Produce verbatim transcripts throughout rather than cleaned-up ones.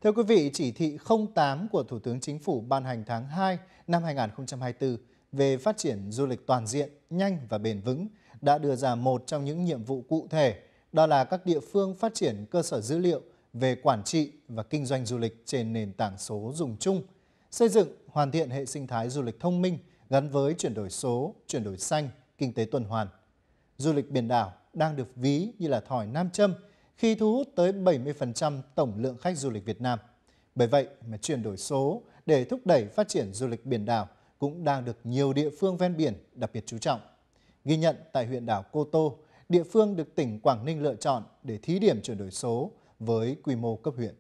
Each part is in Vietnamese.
Thưa quý vị, chỉ thị không tám của Thủ tướng Chính phủ ban hành tháng hai năm hai nghìn không trăm hai mươi tư về phát triển du lịch toàn diện, nhanh và bền vững đã đưa ra một trong những nhiệm vụ cụ thể, đó là các địa phương phát triển cơ sở dữ liệu về quản trị và kinh doanh du lịch trên nền tảng số dùng chung, xây dựng, hoàn thiện hệ sinh thái du lịch thông minh gắn với chuyển đổi số, chuyển đổi xanh, kinh tế tuần hoàn. Du lịch biển đảo đang được ví như là thỏi nam châm khi thu hút tới bảy mươi phần trăm tổng lượng khách du lịch Việt Nam. Bởi vậy mà chuyển đổi số để thúc đẩy phát triển du lịch biển đảo cũng đang được nhiều địa phương ven biển đặc biệt chú trọng. Ghi nhận tại huyện đảo Cô Tô, địa phương được tỉnh Quảng Ninh lựa chọn để thí điểm chuyển đổi số với quy mô cấp huyện.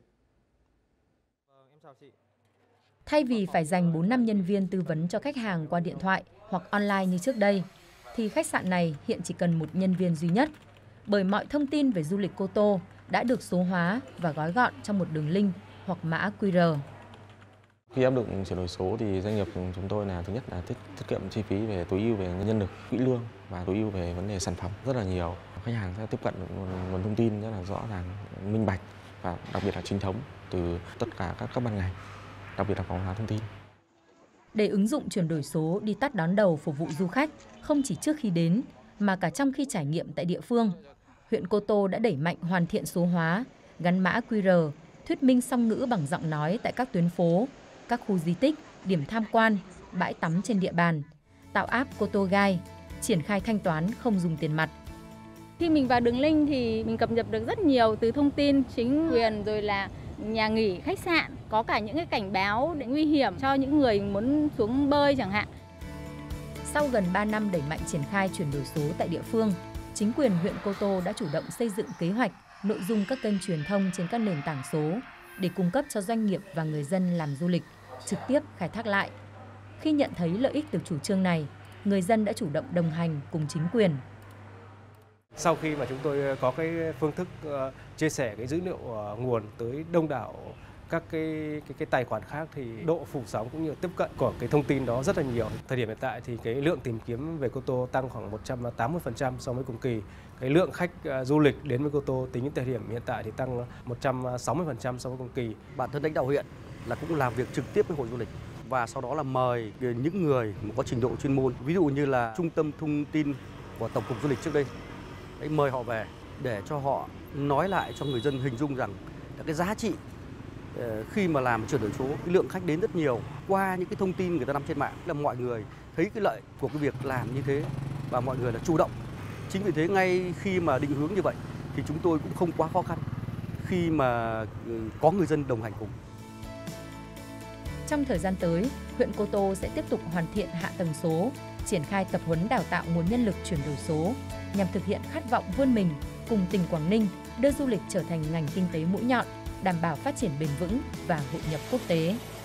Thay vì phải dành bốn năm nhân viên tư vấn cho khách hàng qua điện thoại hoặc online như trước đây, thì khách sạn này hiện chỉ cần một nhân viên duy nhất. Bởi mọi thông tin về du lịch Cô Tô đã được số hóa và gói gọn trong một đường link hoặc mã quy rờ. Khi áp dụng chuyển đổi số thì doanh nghiệp chúng tôi là thứ nhất là tiết, tiết kiệm chi phí về tối ưu về nhân lực, quỹ lương và tối ưu về vấn đề sản phẩm rất là nhiều. Khách hàng sẽ tiếp cận nguồn, nguồn thông tin rất là rõ ràng, minh bạch và đặc biệt là chính thống từ tất cả các cấp ban ngành, đặc biệt là phòng hóa thông tin. Để ứng dụng chuyển đổi số đi tắt đón đầu phục vụ du khách không chỉ trước khi đến mà cả trong khi trải nghiệm tại địa phương, huyện Cô Tô đã đẩy mạnh hoàn thiện số hóa, gắn mã quy rờ, thuyết minh song ngữ bằng giọng nói tại các tuyến phố, các khu di tích, điểm tham quan, bãi tắm trên địa bàn, tạo app Cô Tô Guide, triển khai thanh toán không dùng tiền mặt. Khi mình vào đường link thì mình cập nhật được rất nhiều từ thông tin chính quyền rồi là nhà nghỉ, khách sạn, có cả những cái cảnh báo để nguy hiểm cho những người muốn xuống bơi chẳng hạn. Sau gần ba năm đẩy mạnh triển khai chuyển đổi số tại địa phương, chính quyền huyện Cô Tô đã chủ động xây dựng kế hoạch, nội dung các kênh truyền thông trên các nền tảng số để cung cấp cho doanh nghiệp và người dân làm du lịch trực tiếp khai thác lại. Khi nhận thấy lợi ích từ chủ trương này, người dân đã chủ động đồng hành cùng chính quyền. Sau khi mà chúng tôi có cái phương thức uh, chia sẻ cái dữ liệu uh, nguồn tới đông đảo các cái, cái cái tài khoản khác thì độ phủ sóng cũng như tiếp cận của cái thông tin đó rất là nhiều. Thời điểm hiện tại thì cái lượng tìm kiếm về Cô Tô tăng khoảng một trăm tám mươi phần trăm so với cùng kỳ. Cái lượng khách uh, du lịch đến với Cô Tô tính đến thời điểm hiện tại thì tăng một trăm sáu mươi phần trăm so với cùng kỳ. Bản thân lãnh đạo huyện là cũng làm việc trực tiếp với hội du lịch và sau đó là mời những người có trình độ chuyên môn, ví dụ như là trung tâm thông tin của Tổng cục Du lịch trước đây, đấy, mời họ về để cho họ nói lại cho người dân hình dung rằng là cái giá trị khi mà làm chuyển đổi số, cái lượng khách đến rất nhiều qua những cái thông tin người ta nắm trên mạng, là mọi người thấy cái lợi của cái việc làm như thế và mọi người là chủ động. Chính vì thế ngay khi mà định hướng như vậy thì chúng tôi cũng không quá khó khăn khi mà có người dân đồng hành cùng. Trong thời gian tới, huyện Cô Tô sẽ tiếp tục hoàn thiện hạ tầng số, triển khai tập huấn đào tạo nguồn nhân lực chuyển đổi số nhằm thực hiện khát vọng vươn mình cùng tỉnh Quảng Ninh đưa du lịch trở thành ngành kinh tế mũi nhọn, đảm bảo phát triển bền vững và hội nhập quốc tế.